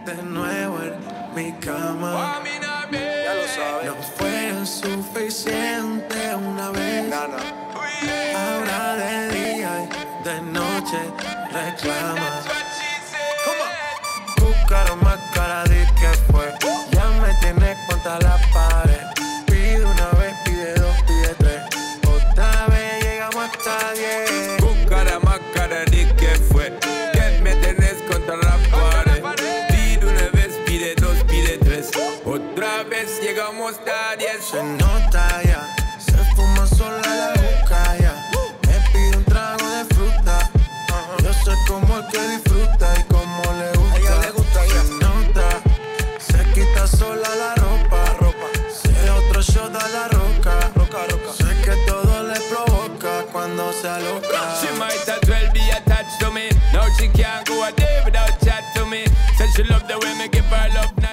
de nuevo en mi cama. Ya lo sabes. No fue suficiente una vez. Nana. Ahora de día y de noche reclama. Buscaron más cara de que fue. Ya me tienes contra la pared. Pide una vez, pide dos, pide tres. Otra vez llegamos hasta 10. Buscara más cara de que fue. Que me tenés contra la pared. Pide una vez, pide dos, pide tres. Otra vez llegamos hasta 10. Se nota ya, se fuma sola la boca ya. Me pide un trago de fruta. Yo soy como el que disfruta y como le gusta. A ella le gusta ya. Se nota, se quita sola la ropa. Se otro shot a la roca. Sé que todo le provoca cuando se aloca. She might as well be attached to me. Now she can't go a day without chat to me. Said she love the way me give her love.